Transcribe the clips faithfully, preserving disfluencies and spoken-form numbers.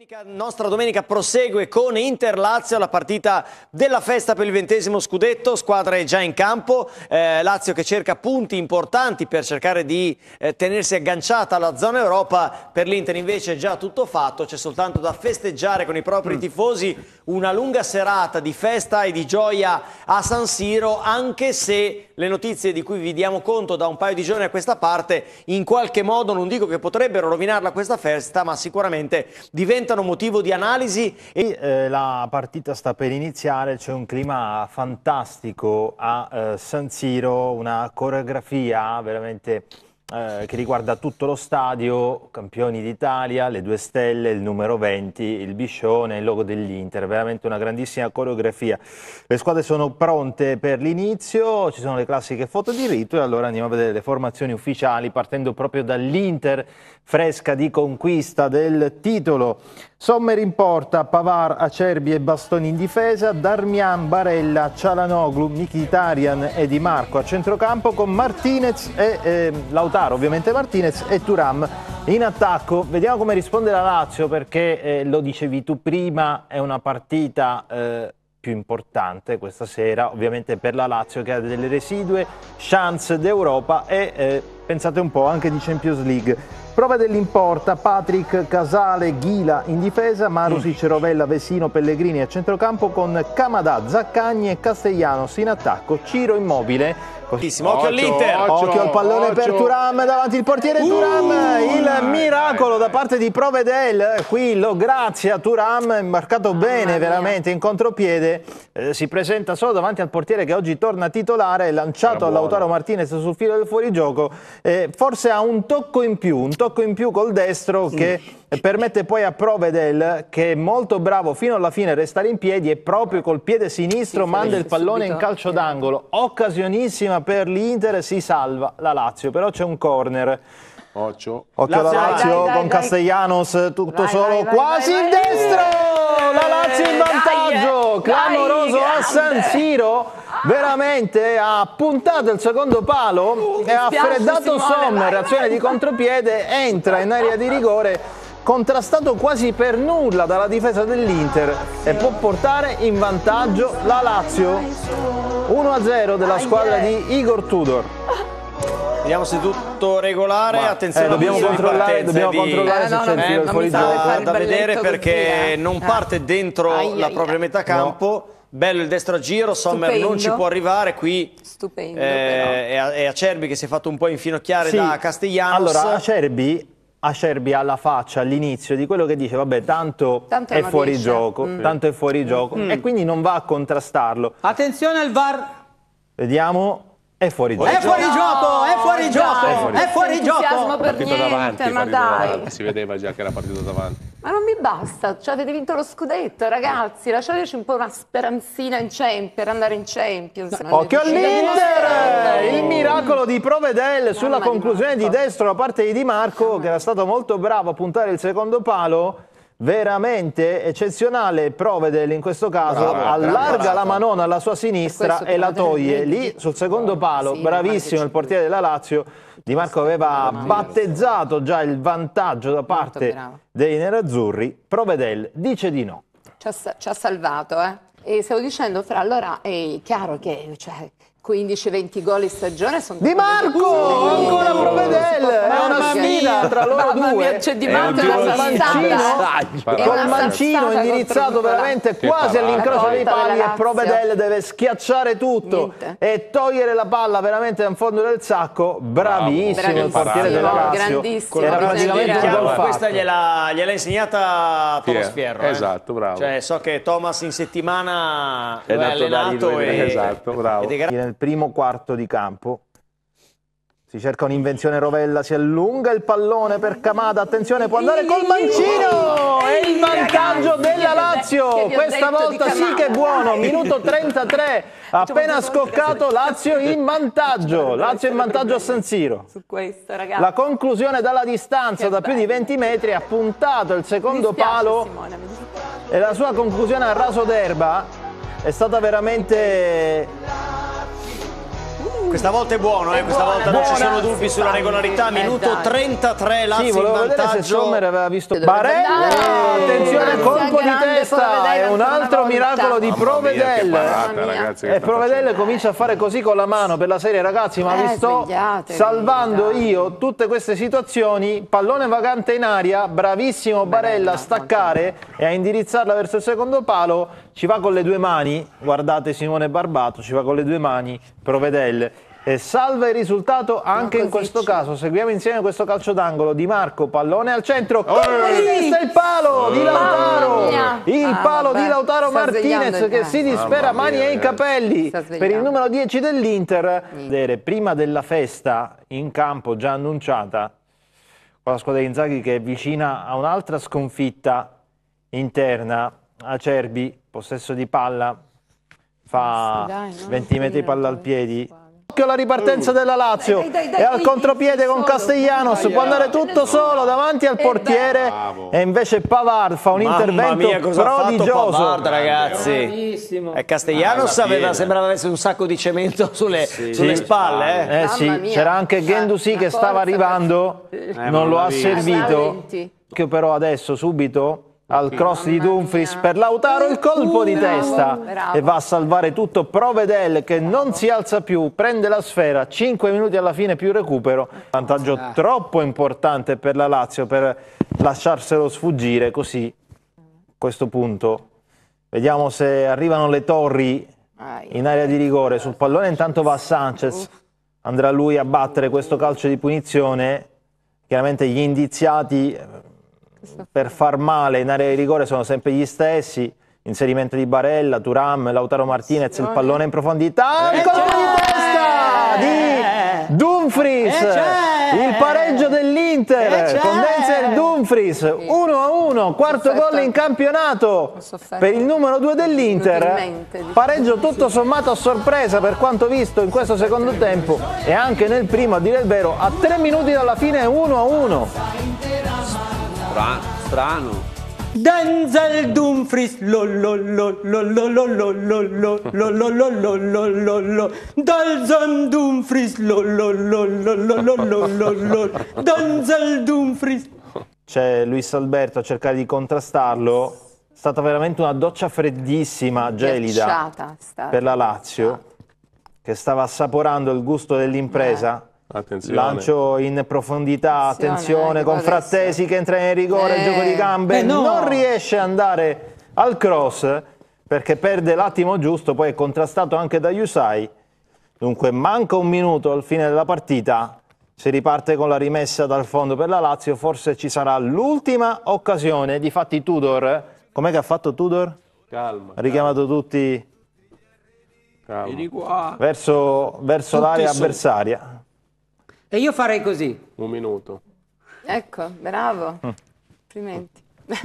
La nostra domenica prosegue con Inter-Lazio, la partita della festa per il ventesimo scudetto, squadra è già in campo, eh, Lazio che cerca punti importanti per cercare di eh, tenersi agganciata alla zona Europa, per l'Inter invece è già tutto fatto, c'è soltanto da festeggiare con i propri tifosi una lunga serata di festa e di gioia a San Siro, anche se le notizie di cui vi diamo conto da un paio di giorni a questa parte in qualche modo, non dico che potrebbero rovinarla questa festa, ma sicuramente diventano motivo di analisi. E eh, la partita sta per iniziare, c'è un clima fantastico a eh, San Siro, una coreografia veramente eh, che riguarda tutto lo stadio, campioni d'Italia, le due stelle, il numero venti, il biscione, il logo dell'Inter, veramente una grandissima coreografia. Le squadre sono pronte per l'inizio, ci sono le classiche foto di rito e allora andiamo a vedere le formazioni ufficiali partendo proprio dall'Inter, fresca di conquista del titolo. Sommer in porta, Pavard, Acerbi e Bastoni in difesa, Darmian, Barella, Çalhanoğlu, Mkhitaryan e Di Marco a centrocampo con Martinez e eh, Lautaro, ovviamente Martinez e Thuram in attacco. Vediamo come risponde la Lazio, perché eh, lo dicevi tu prima, è una partita eh, più importante questa sera, ovviamente per la Lazio che ha delle residue chance d'Europa e eh, pensate un po' anche di Champions League. Prova dell'importa, Patrick, Casale, Ghila in difesa, Marusic, Rovella, Vesino, Pellegrini a centrocampo con Kamada, Zaccagni e Castellanos in attacco, Ciro Immobile. Occhio all'Inter, occhio, occhio al pallone occhio. per Thuram, davanti il portiere uh, Thuram, il miracolo da parte di Provedel, qui lo grazia Thuram, marcato bene veramente in contropiede, eh, si presenta solo davanti al portiere che oggi torna titolare, lanciato a Lautaro Martinez sul filo del fuorigioco, eh, forse ha un tocco in più, un tocco in più col destro sì. che permette poi a Provedel, che è molto bravo fino alla fine a restare in piedi e proprio col piede sinistro sì, manda il pallone subito in calcio d'angolo, occasionissima per l'Inter, si salva la Lazio, però c'è un corner. Occhio, Occhio alla Lazio dai, dai, con dai. Castellanos, tutto vai, solo, vai, quasi vai, vai, il destro! Vai, la Lazio in vantaggio, dai, clamoroso dai, a San Siro, veramente ha puntato il secondo palo uh, e ha freddato Sommer, azione di contropiede, entra in area di rigore, contrastato quasi per nulla dalla difesa dell'Inter e può portare in vantaggio la Lazio. uno a zero della squadra di Igor Tudor. Vediamo se tutto regolare, Ma, attenzione, eh, dobbiamo controllare, dobbiamo di... controllare eh, se no, c'è il filo del fuorigioco. Da vedere perché così, non parte dentro ai, la ai, propria ai. metà campo. No. Bello il destro a giro, Sommer Stupendo. non ci può arrivare qui. Stupendo. Eh, è Acerbi che si è fatto un po' infinocchiare sì. da Castellanos. Allora, Acerbi... Acerbi alla faccia all'inizio di quello che dice vabbè tanto, tanto è fuori riesce. gioco, mm. tanto è fuori gioco mm. e quindi non va a contrastarlo. Attenzione al V A R. Vediamo, è fuori gioco. È fuori no, gioco, è fuori gioco, è fuori, è fuori gioco. Per niente, davanti, ma dai. davanti. Si vedeva già che era partito davanti. Ma non mi basta, cioè avete vinto lo scudetto, ragazzi, lasciateci un po' una speranzina in Champions, per andare in Champions. No. Occhio all'Inter! Il miracolo di Provedel sulla conclusione di destro da parte di Di Marco, che era stato molto bravo a puntare il secondo palo. Veramente eccezionale Provedel in questo caso, bravo, allarga bravo. la manona alla sua sinistra e la toglie lì sul secondo palo, sì, bravissimo il portiere della Lazio. Di Marco aveva battezzato già il vantaggio da parte dei nerazzurri, Provedel dice di no. Ci ha, ci ha salvato, eh? E stavo dicendo, fra allora è chiaro che cioè, quindici venti gol in stagione sono Di Marco! Uh, ancora Provedel! È una sfida tra loro mamma due. Mia, c'è Di Marco e la mancino, col mancino indirizzato veramente quasi all'incrocio dei pali e Provedel deve schiacciare tutto Niente. e togliere la palla veramente dal fondo del sacco. Bravissimo Bravo. il portiere della Lazio. Era praticamente un gol fatto. Questa gliel'ha gliel'ha insegnata Thomas Fierro. Eh? Esatto, bravo. Cioè, so che Thomas in settimana è allenato e esatto, bravo. Nel primo quarto di campo si cerca un'invenzione Rovella, si allunga il pallone per Kamada, attenzione, può andare col mancino e il vantaggio della Lazio, questa volta sì che è buono, minuto trentatré, appena scoccato Lazio in vantaggio, Lazio in vantaggio a San Siro. La conclusione dalla distanza da più di venti metri, ha puntato il secondo palo e la sua conclusione a raso d'erba è stata veramente... Questa volta è buono, eh? Questa volta non ci sono dubbi sulla regolarità. Minuto trentatré, Lazio sì, in vantaggio. Vedere se Sommer aveva visto Barella, attenzione di testa è un altro miracolo di Provedel. Ragazzi, e Provedel comincia a fare così con la mano per la serie, ragazzi, ma Eh, vi sto svegliatevi, salvando dai. io tutte queste situazioni. Pallone vagante in aria, bravissimo Barella a staccare e a indirizzarla verso il secondo palo. Ci va con le due mani, guardate Simone Barbato, ci va con le due mani Provedel. E salva il risultato anche in questo caso. Seguiamo insieme questo calcio d'angolo. Di Marco, pallone al centro, colpo di testa, il palo di Lautaro, il Ah, palo vabbè, di Lautaro sta Martinez svegliando che il si gas. dispera Mamma mani mia, e i capelli Sta per il svegliando. numero dieci dell'Inter. Vedere prima della festa in campo già annunciata con la squadra di Inzaghi che è vicina a un'altra sconfitta interna. Acerbi, possesso di palla, fa Sì, dai, non venti metri di palla al finire piedi. Occhio alla ripartenza della Lazio, Dai, dai, dai, e al dai, contropiede con solo. Castellanos, può andare tutto solo davanti al portiere bravo. e invece Pavard fa un Mamma intervento mia, cosa ha fatto prodigioso. Pavard, ragazzi. Bravissimo. E Castellanos Ah, aveva, piena. sembrava avesse un sacco di cemento sulle, sulle Sì. spalle. Eh. Eh Mamma sì, mia. c'era anche Guendouzi Una che stava forza arrivando, ma non lo non ha l'ha visto. servito. Rallenti. Occhio però adesso subito al cross di Mamma Dumfries mia. per Lautaro, il colpo di Bravo, testa bravo. e va a salvare tutto Provedel che non si alza più, prende la sfera, cinque minuti alla fine più recupero, vantaggio troppo importante per la Lazio per lasciarselo sfuggire così. A questo punto vediamo se arrivano le torri Ai. in area di rigore. Sul pallone intanto va Sanchez, andrà lui a battere questo calcio di punizione. Chiaramente gli indiziati per far male in area di rigore sono sempre gli stessi. Inserimento di Barella, Thuram, Lautaro Martinez, il pallone in profondità, il colpo di testa di Dumfries, E c'è! il pareggio E dell'Inter c'è! con Denzel Dumfries, uno a uno, quarto Sofferto. gol in campionato Sofferto. per il numero due dell'Inter. Inutilmente, diciamo. Pareggio tutto sommato a sorpresa per quanto visto in questo secondo tempo e anche nel primo, a dire il vero, a tre minuti dalla fine è uno a uno. Strano. strano. Denzel Dumfries, lo lo lo lo lo lo lo lo lo lo lo lo lo lo lo lo Denzel Dumfries, lo lo lo lo lo lo lo lo lo Denzel Dumfries. C'è Luis Alberto a cercare di contrastarlo. È stata veramente una doccia freddissima, gelida Ghiacciata è stata. per la Lazio, che stava assaporando il gusto dell'impresa. Attenzione. Lancio in profondità, Attenzione, attenzione eh, con adesso. Frattesi che entra in rigore, Eh. gioco di gambe, Eh, no. non riesce ad andare al cross perché perde l'attimo giusto, poi è contrastato anche da Yusai. Dunque manca un minuto al fine della partita, si riparte con la rimessa dal fondo per la Lazio, forse ci sarà l'ultima occasione. Difatti Tudor, com'è che ha fatto Tudor? Calma. Ha richiamato tutti calma. Vieni qua. verso, verso Tutti l'area su. avversaria. E io farei così. Un minuto. Ecco, bravo. Complimenti.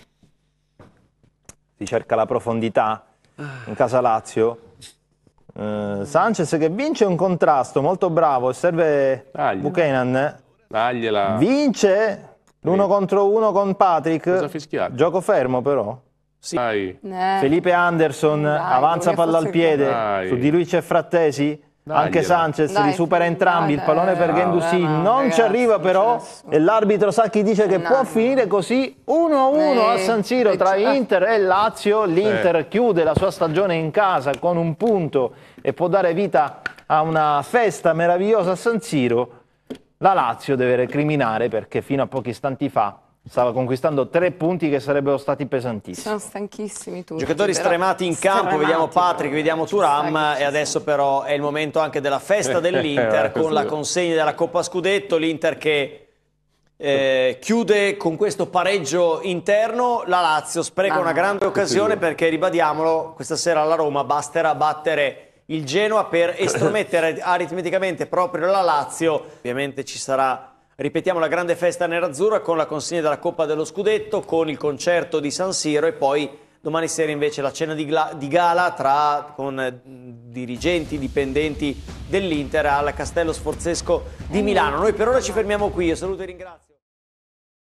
Si cerca la profondità in casa Lazio. Eh, Sanchez che vince un contrasto molto bravo e serve Dagli. Buchanan, Dagliela. vince l'uno contro uno con Patrick. Cosa fischiate? Gioco fermo però. Dai. Eh, Felipe Anderson Dai, avanza come palla al fosse piede, Dai. su di lui c'è Frattesi. Dagliela. Anche Sanchez Dai, li supera entrambi, dai, il pallone per dai, Guendouzi dai, non ragazzi, ci arriva non però c'è nessuno. e l'arbitro sa chi dice che No, può no. finire così uno a uno a Eh, San Siro tra eh, Inter e Lazio. L'Inter Eh. chiude la sua stagione in casa con un punto e può dare vita a una festa meravigliosa a San Siro. La Lazio deve recriminare perché fino a pochi istanti fa stava conquistando tre punti che sarebbero stati pesantissimi. sono stanchissimi tutti. Giocatori però stremati in campo, stremati vediamo Patrick, proprio. vediamo Thuram Chissà chi e ci adesso però è il momento anche della festa dell'Inter con la consegna della Coppa Scudetto, l'Inter che eh, chiude con questo pareggio interno, la Lazio spreca Ah. una grande occasione perché ribadiamolo, questa sera alla Roma basterà battere il Genoa per estromettere aritmeticamente proprio la Lazio, ovviamente ci sarà. Ripetiamo la grande festa nerazzurra con la consegna della Coppa dello Scudetto, con il concerto di San Siro e poi domani sera invece la cena di, gla- di gala tra, con eh, dirigenti, dipendenti dell'Inter al Castello Sforzesco di Milano. Noi per ora ci fermiamo qui, io saluto e ringrazio.